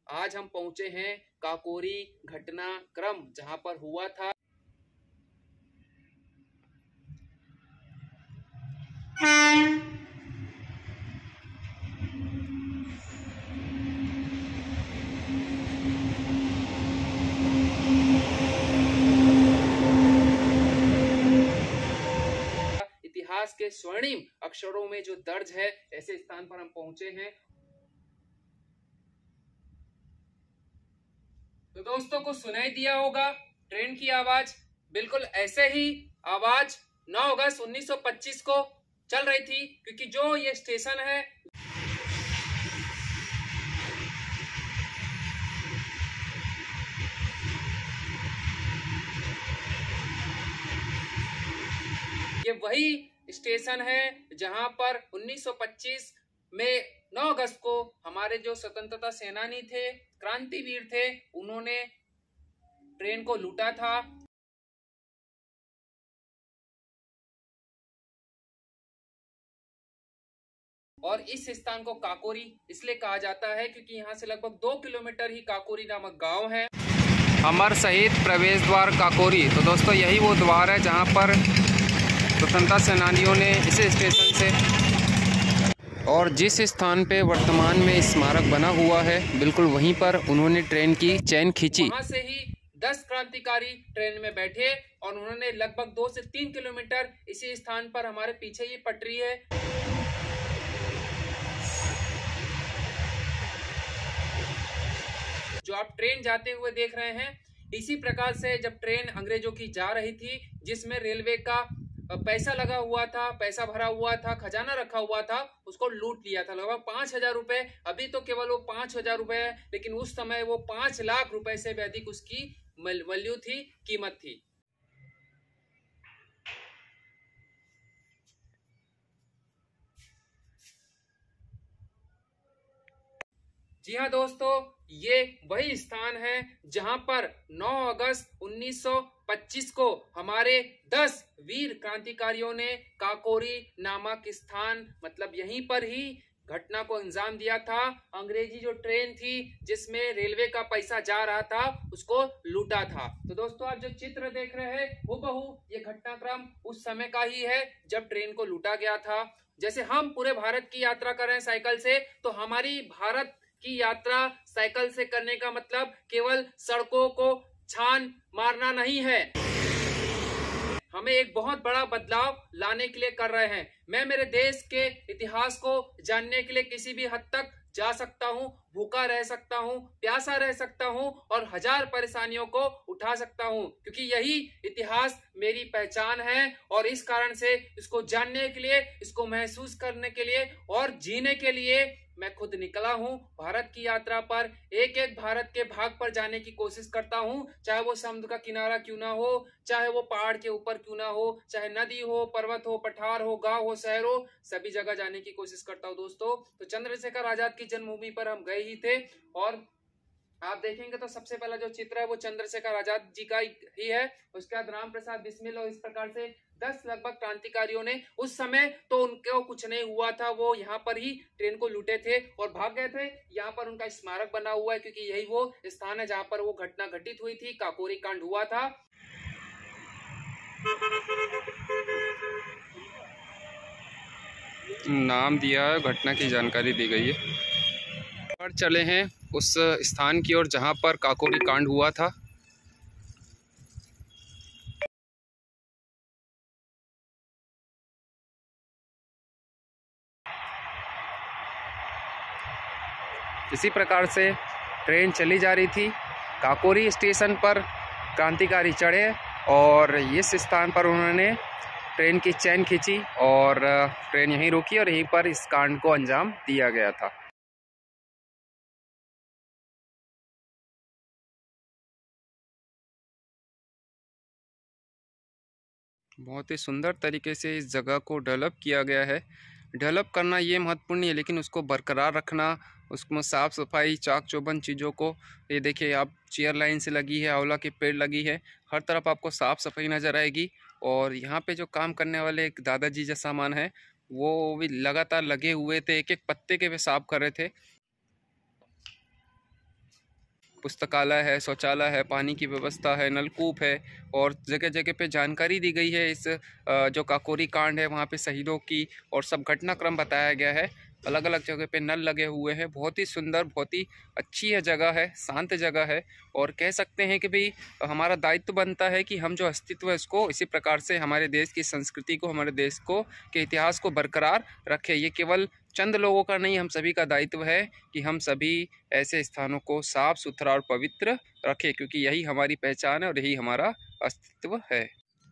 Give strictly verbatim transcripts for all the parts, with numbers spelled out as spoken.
आज हम पहुंचे हैं काकोरी घटनाक्रम जहां पर हुआ था। इतिहास के स्वर्णिम अक्षरों में जो दर्ज है, ऐसे स्थान पर हम पहुंचे हैं। तो दोस्तों को सुनाई दिया होगा ट्रेन की आवाज, बिल्कुल ऐसे ही आवाज नौ अगस्त उन्नीस सौ पच्चीस को चल रही थी, क्योंकि जो ये स्टेशन है ये वही स्टेशन है जहां पर उन्नीस सौ पच्चीस में नौ अगस्त को हमारे जो स्वतंत्रता सेनानी थे, क्रांतिवीर थे, उन्होंने ट्रेन को लूटा था। और इस स्थान को काकोरी इसलिए कहा जाता है क्योंकि यहाँ से लगभग दो किलोमीटर ही काकोरी नामक गांव है। अमर शहीद प्रवेश द्वार काकोरी। तो दोस्तों यही वो द्वार है जहाँ पर स्वतंत्रता सेनानियों ने इस स्टेशन से, और जिस स्थान पे वर्तमान में स्मारक बना हुआ है, बिल्कुल वहीं पर उन्होंने ट्रेन की चैन खींची। वहाँ से ही दस क्रांतिकारी ट्रेन में बैठे और उन्होंने लगभग दो से तीन किलोमीटर इसी स्थान पर, हमारे पीछे ही पटरी है, जो आप ट्रेन जाते हुए देख रहे हैं। इसी प्रकार से जब ट्रेन अंग्रेजों की जा रही थी, जिसमें रेलवे का पैसा लगा हुआ था, पैसा भरा हुआ था, खजाना रखा हुआ था, उसको लूट लिया था लगभग पांच हजार रुपए। अभी तो केवल वो पांच हजार रुपए है, लेकिन उस समय वो पांच लाख रुपए से भी अधिक उसकी वैल्यू थी, कीमत थी। जी हाँ दोस्तों, ये वही स्थान है जहां पर नौ अगस्त उन्नीस सौ पच्चीस को हमारे दस वीर क्रांतिकारियों ने काकोरी नामक स्थान, मतलब यहीं पर ही घटना को अंजाम दिया था। अंग्रेजी जो ट्रेन थी जिसमें रेलवे का पैसा जा रहा था, उसको लूटा था। तो दोस्तों आप जो चित्र देख रहे हैं, हूबहू ये घटनाक्रम उस समय का ही है जब ट्रेन को लूटा गया था। जैसे हम पूरे भारत की यात्रा कर रहे हैं साइकिल से, तो हमारी भारत की यात्रा साइकिल से करने का मतलब केवल सड़कों को छान मारना नहीं है, हमें एक बहुत बड़ा बदलाव लाने के लिए कर रहे हैं। मैं मेरे देश के इतिहास को जानने के लिए किसी भी हद तक जा सकता हूं, भूखा रह सकता हूं, प्यासा रह सकता हूं और हजार परेशानियों को उठा सकता हूं, क्योंकि यही इतिहास मेरी पहचान है। और इस कारण से इसको जानने के लिए, इसको महसूस करने के लिए और जीने के लिए मैं खुद निकला हूं भारत की यात्रा पर। एक एक भारत के भाग पर जाने की कोशिश करता हूं, चाहे वो समुद्र का किनारा क्यों ना हो, चाहे वो पहाड़ के ऊपर क्यों ना हो, चाहे नदी हो, पर्वत हो, पठार हो, गांव हो, शहर हो, सभी जगह जाने की कोशिश करता हूं दोस्तों। तो चंद्रशेखर आजाद की जन्मभूमि पर हम गए ही थे, और आप देखेंगे तो सबसे पहला जो चित्र है वो चंद्रशेखर आजाद जी का ही है। उसके बाद राम प्रसाद बिस्मिल, और इस प्रकार से दस लगभग क्रांतिकारियों ने, उस समय तो उनको कुछ नहीं हुआ था, वो यहाँ पर ही ट्रेन को लूटे थे और भाग गए थे। यहाँ पर उनका स्मारक बना हुआ है, क्योंकि यही वो स्थान है जहाँ पर वो घटना घटित हुई थी, काकोरी कांड हुआ था। नाम दिया है, घटना की जानकारी दी गई है। पर चले हैं उस स्थान की ओर जहाँ पर काकोरी कांड हुआ था। इसी प्रकार से ट्रेन चली जा रही थी। काकोरी स्टेशन पर क्रांतिकारी चढ़े और इस स्थान पर उन्होंने ट्रेन की चैन खींची और ट्रेन यहीं रुकी और यहीं पर इस कांड को अंजाम दिया गया था। बहुत ही सुंदर तरीके से इस जगह को डेवलप किया गया है। डेवलप करना ये महत्वपूर्ण है, लेकिन उसको बरकरार रखना, उसमें साफ़ सफाई, चाक चौबंद चीज़ों को, ये देखिए आप चेयर लाइन से लगी है, आंवला के पेड़ लगी है, हर तरफ आपको साफ़ सफाई नज़र आएगी। और यहाँ पे जो काम करने वाले एक दादाजी जैसा मान है, वो भी लगातार लगे हुए थे, एक एक पत्ते के भी साफ कर रहे थे। पुस्तकालय है, शौचालय है, पानी की व्यवस्था है, नलकूप है और जगह जगह पे जानकारी दी गई है। इस जो काकोरी कांड है वहाँ पे शहीदों की और सब घटनाक्रम बताया गया है। अलग अलग जगह पे नल लगे हुए हैं। बहुत ही सुंदर, बहुत ही अच्छी है जगह है, शांत जगह है और कह सकते हैं कि भाई हमारा दायित्व बनता है कि हम जो अस्तित्व है इसको इसी प्रकार से हमारे देश की संस्कृति को, हमारे देश को के इतिहास को बरकरार रखें। ये केवल चंद लोगों का नहीं, हम सभी का दायित्व है कि हम सभी ऐसे स्थानों को साफ सुथरा और पवित्र रखें, क्योंकि यही हमारी पहचान है और यही हमारा अस्तित्व है,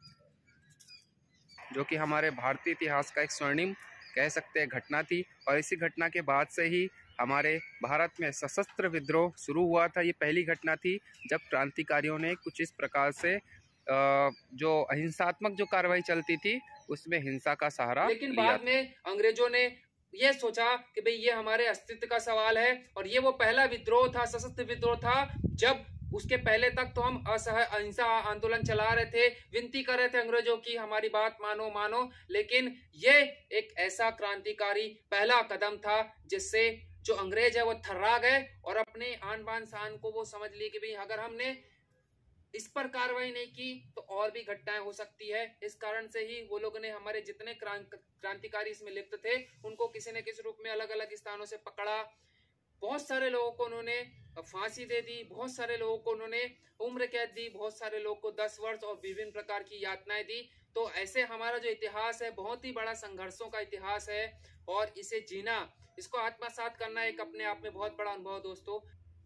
जो कि हमारे भारतीय इतिहास का एक स्वर्णिम कह सकते हैं घटना थी। और इसी घटना के बाद से ही हमारे भारत में सशस्त्र विद्रोह शुरू हुआ था। ये पहली घटना थी जब क्रांतिकारियों ने कुछ इस प्रकार से जो अहिंसात्मक जो कार्रवाई चलती थी उसमें हिंसा का सहारा, लेकिन बाद में अंग्रेजों ने ये सोचा कि भाई ये हमारे अस्तित्व का सवाल है और ये वो पहला विद्रोह था, सशस्त्र विद्रोह था, जब उसके पहले तक तो हम असह अहिंसा आंदोलन चला रहे थे, विनती कर रहे थे अंग्रेजों की हमारी बात मानो मानो, लेकिन ये एक ऐसा क्रांतिकारी पहला कदम था जिससे जो अंग्रेज है वो थर्रा गए और अपने आन बान शान को वो समझ ली कि भाई अगर हमने इस पर कार्रवाई नहीं की तो और भी घटनाएं हो सकती है। इस कारण से ही वो लोगों ने हमारे जितने क्रांतिकारी इसमें लिप्त थे उनको किसी न किसी रूप में अलग अलग स्थानों से पकड़ा। बहुत सारे लोगों को उन्होंने फांसी दे दी, बहुत सारे लोगों को उन्होंने उम्र कैद दी, बहुत सारे लोगों को दस वर्ष और विभिन्न प्रकार की यातनाएं दी। तो ऐसे हमारा जो इतिहास है बहुत ही बड़ा संघर्षों का इतिहास है और इसे जीना, इसको आत्मसात करना एक अपने आप में बहुत बड़ा अनुभव दोस्तों।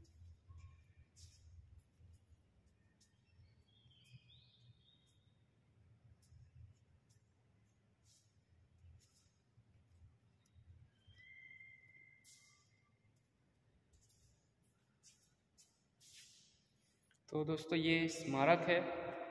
तो दोस्तों ये स्मारक है,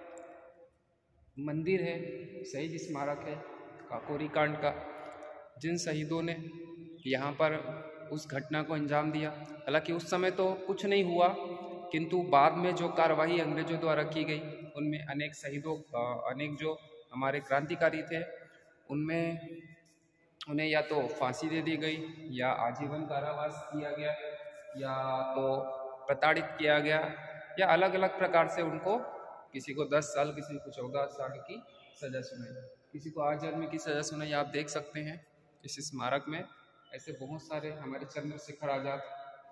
मंदिर है, शहीद स्मारक है काकोरी कांड का, जिन शहीदों ने यहाँ पर उस घटना को अंजाम दिया। हालांकि उस समय तो कुछ नहीं हुआ, किंतु बाद में जो कार्रवाई अंग्रेजों द्वारा की गई उनमें अनेक शहीदों, अनेक जो हमारे क्रांतिकारी थे उनमें उन्हें या तो फांसी दे दी गई या आजीवन कारावास किया गया या तो प्रताड़ित किया गया या अलग अलग प्रकार से उनको, किसी को दस साल, किसी को चौदह साल की सज़ा सुनाई, किसी को आजीवन की सज़ा सुनाई। आप देख सकते हैं इस स्मारक में ऐसे बहुत सारे हमारे चंद्रशेखर आज़ाद,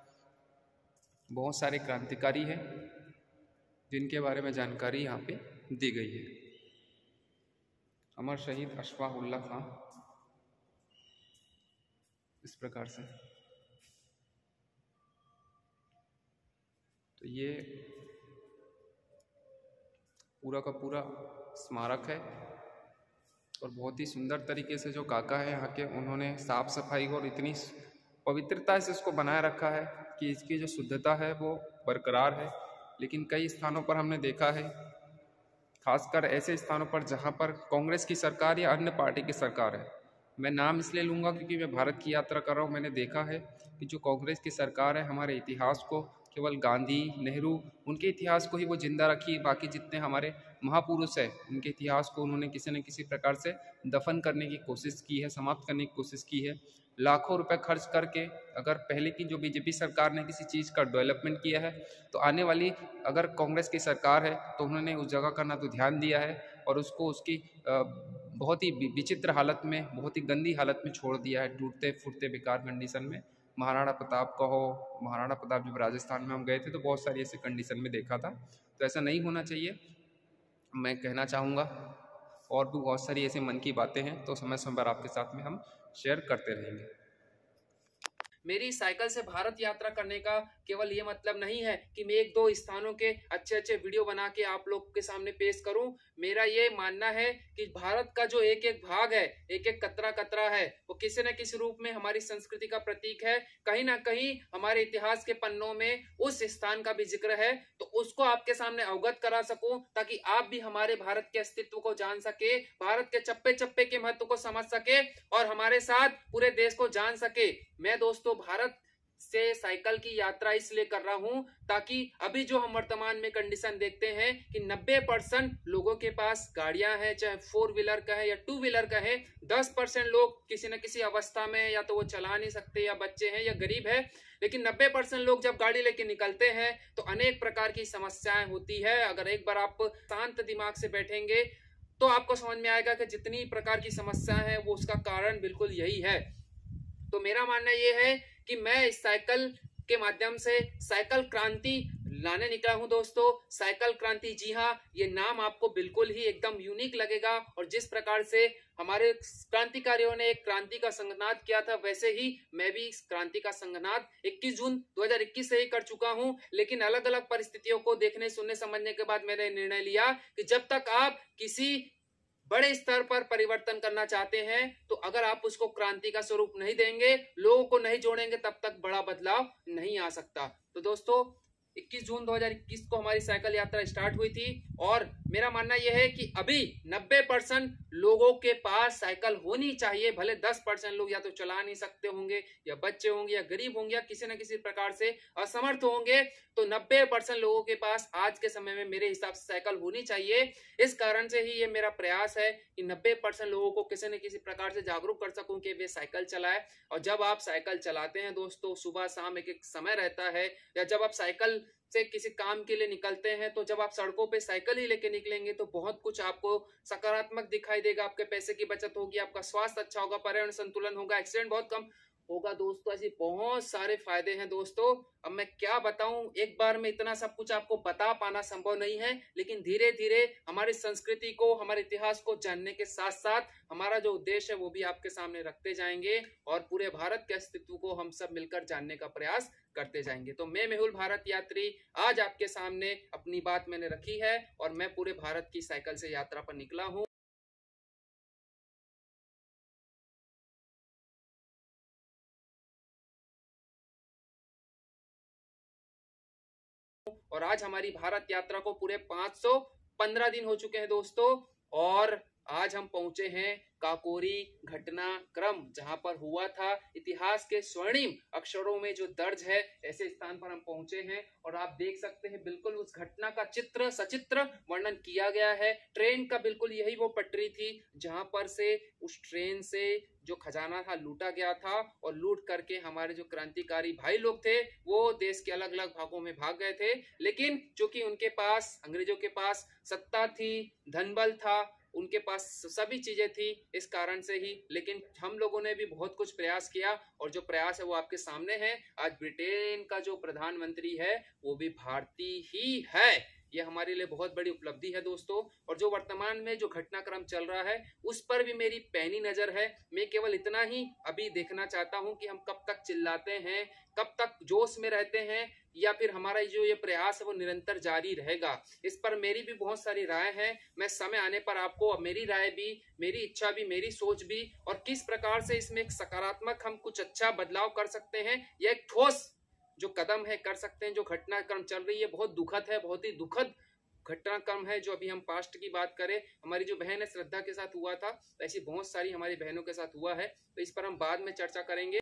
बहुत सारे क्रांतिकारी हैं जिनके बारे में जानकारी यहाँ पे दी गई है। अमर शहीद अशफाक उल्लाह खां, इस प्रकार से। तो ये पूरा का पूरा स्मारक है और बहुत ही सुंदर तरीके से जो काका है यहाँ के, उन्होंने साफ सफाई और इतनी पवित्रता से इसको बनाए रखा है कि इसकी जो शुद्धता है वो बरकरार है। लेकिन कई स्थानों पर हमने देखा है, खासकर ऐसे स्थानों पर जहाँ पर कांग्रेस की सरकार या अन्य पार्टी की सरकार है, मैं नाम इसलिए लूँगा क्योंकि मैं भारत की यात्रा कर रहा हूँ, मैंने देखा है कि जो कांग्रेस की सरकार है हमारे इतिहास को, केवल गांधी, नेहरू, उनके इतिहास को ही वो जिंदा रखी, बाकी जितने हमारे महापुरुष हैं उनके इतिहास को उन्होंने किसी न किसी प्रकार से दफन करने की कोशिश की है, समाप्त करने की कोशिश की है। लाखों रुपए खर्च करके अगर पहले की जो बीजेपी सरकार ने किसी चीज़ का डेवलपमेंट किया है तो आने वाली अगर कांग्रेस की सरकार है तो उन्होंने उस जगह का ना तो ध्यान दिया है और उसको उसकी बहुत ही विचित्र हालत में, बहुत ही गंदी हालत में छोड़ दिया है, टूटते फूटते बेकार कंडीशन में। महाराणा प्रताप का हो, महाराणा प्रताप जब राजस्थान में हम गए थे तो बहुत सारी ऐसी कंडीशन में देखा था। तो ऐसा नहीं होना चाहिए, मैं कहना चाहूँगा। और भी बहुत सारी ऐसी मन की बातें हैं तो समय समय पर आपके साथ में हम शेयर करते रहेंगे। मेरी साइकिल से भारत यात्रा करने का केवल ये मतलब नहीं है कि मैं एक दो स्थानों के अच्छे अच्छे वीडियो बना के आप लोग के सामने पेश करूं। मेरा ये मानना है कि भारत का जो एक एक भाग है, एक एक कतरा कतरा है, वो किसी न किसी रूप में हमारी संस्कृति का प्रतीक है। कहीं ना कहीं हमारे इतिहास के पन्नों में उस स्थान का भी जिक्र है, तो उसको आपके सामने अवगत करा सकूं ताकि आप भी हमारे भारत के अस्तित्व को जान सके, भारत के चप्पे चप्पे के महत्व को समझ सके और हमारे साथ पूरे देश को जान सके। मैं दोस्तों भारत से साइकिल की यात्रा इसलिए कर रहा हूं ताकि अभी जो हम वर्तमान में कंडीशन देखते हैं कि नब्बे परसेंट लोगों के पास गाड़ियां हैं, चाहे फोर व्हीलर का है या टू व्हीलर का है। दस परसेंट लोग किसी न किसी अवस्था में या तो वो चला नहीं सकते, या बच्चे हैं, या गरीब है। लेकिन नब्बे परसेंट लोग जब गाड़ी लेके निकलते हैं तो अनेक प्रकार की समस्याएं होती है। अगर एक बार आप शांत दिमाग से बैठेंगे तो आपको समझ में आएगा कि जितनी प्रकार की समस्याएं हैं वो उसका कारण बिल्कुल यही है। तो मेरा मानना ये है कि मैं इस साइकिल के माध्यम से साइकिल क्रांति लाने निकला हूं दोस्तों। साइकिल क्रांति, जी हाँ, ये नाम आपको बिल्कुल ही एकदम यूनिक लगेगा। और जिस प्रकार से हमारे क्रांतिकारियों ने एक क्रांति का संघनाद किया था, वैसे ही मैं भी इस क्रांति का संघनाद इक्कीस जून दो हज़ार इक्कीस से ही कर चुका हूं। लेकिन अलग अलग परिस्थितियों को देखने, सुनने, समझने के बाद मैंने निर्णय लिया कि जब तक आप किसी बड़े स्तर पर परिवर्तन करना चाहते हैं तो अगर आप उसको क्रांति का स्वरूप नहीं देंगे, लोगों को नहीं जोड़ेंगे, तब तक बड़ा बदलाव नहीं आ सकता। तो दोस्तों, इक्कीस जून दो हज़ार इक्कीस को हमारी साइकिल यात्रा स्टार्ट हुई थी और मेरा मानना यह है कि अभी नब्बे परसेंट लोगों के पास साइकिल होनी चाहिए। भले दस परसेंट लोग या तो चला नहीं सकते होंगे, या बच्चे होंगे, या गरीब होंगे, या किसी न किसी प्रकार से असमर्थ होंगे, तो नब्बे परसेंट लोगों के पास आज के समय में मेरे हिसाब से साइकिल होनी चाहिए। इस कारण से ही ये मेरा प्रयास है कि नब्बे परसेंट लोगों को किसी न किसी प्रकार से जागरूक कर सकूं कि वे साइकिल चलाएं। और जब आप साइकिल चलाते हैं दोस्तों, सुबह शाम एक एक समय रहता है, या जब आप साइकिल से किसी काम के लिए निकलते हैं, तो जब आप सड़कों पे साइकिल ही लेके निकलेंगे तो बहुत कुछ आपको सकारात्मक दिखाई देगा। आपके पैसे की बचत होगी, आपका स्वास्थ्य अच्छा होगा, पर्यावरण संतुलन होगा, एक्सीडेंट बहुत कम होगा दोस्तों। ऐसे बहुत सारे फायदे हैं दोस्तों। अब मैं क्या बताऊं, एक बार में इतना सब कुछ आपको बता पाना संभव नहीं है, लेकिन धीरे धीरे हमारी संस्कृति को, हमारे इतिहास को जानने के साथ साथ हमारा जो उद्देश्य है वो भी आपके सामने रखते जाएंगे और पूरे भारत के अस्तित्व को हम सब मिलकर जानने का प्रयास करते जाएंगे। तो मैं मेहुल भारत यात्री आज आपके सामने अपनी बात मैंने रखी है और मैं पूरे भारत की साइकिल से यात्रा पर निकला हूं। और आज हमारी भारत यात्रा को पूरे पाँच सौ पंद्रह दिन हो चुके हैं दोस्तों। और आज हम पहुंचे हैं काकोरी घटनाक्रम, जहां पर हुआ था। इतिहास के स्वर्णिम अक्षरों में जो दर्ज है, ऐसे स्थान पर हम पहुंचे हैं। और आप देख सकते हैं बिल्कुल उस घटना का चित्र सचित्र वर्णन किया गया है। ट्रेन का बिल्कुल यही वो पटरी थी जहां पर से उस ट्रेन से जो खजाना था लूटा गया था, और लूट करके हमारे जो क्रांतिकारी भाई लोग थे वो देश के अलग अलग भागों में भाग गए थे। लेकिन चूंकि उनके पास, अंग्रेजों के पास सत्ता थी, धनबल था, उनके पास सभी चीजें थी, इस कारण से ही। लेकिन हम लोगों ने भी बहुत कुछ प्रयास किया और जो प्रयास है वो आपके सामने है। आज ब्रिटेन का जो प्रधानमंत्री है वो भी भारतीय ही है। ये हमारे लिए बहुत बड़ी उपलब्धि है दोस्तों। और जो वर्तमान में जो घटनाक्रम चल रहा है उस पर भी मेरी पैनी नजर है। मैं केवल इतना ही अभी देखना चाहता हूं कि हम कब तक चिल्लाते हैं, कब तक जोश में रहते हैं, या फिर हमारा जो ये प्रयास है वो निरंतर जारी रहेगा। इस पर मेरी भी बहुत सारी राय है। मैं समय आने पर आपको मेरी राय भी, मेरी इच्छा भी, मेरी सोच भी, और किस प्रकार से इसमें एक सकारात्मक हम कुछ अच्छा बदलाव कर सकते हैं, या एक ठोस जो कदम है कर सकते हैं। जो घटनाक्रम चल रही है बहुत दुखद है, बहुत ही दुखद घटनाक्रम है। जो अभी हम पास्ट की बात करें, हमारी जो बहन है श्रद्धा के साथ हुआ था, ऐसी बहुत सारी हमारी बहनों के साथ हुआ है। तो इस पर हम बाद में चर्चा करेंगे।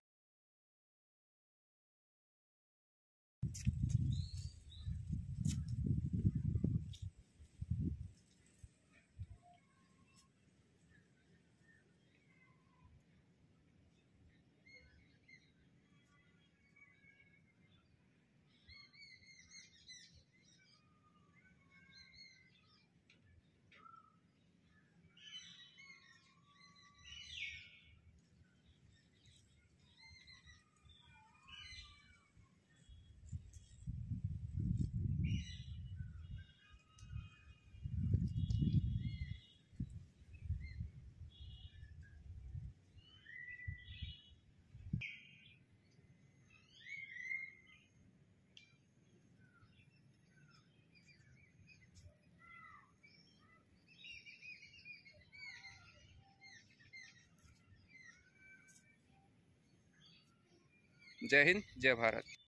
जय हिंद, जय भारत।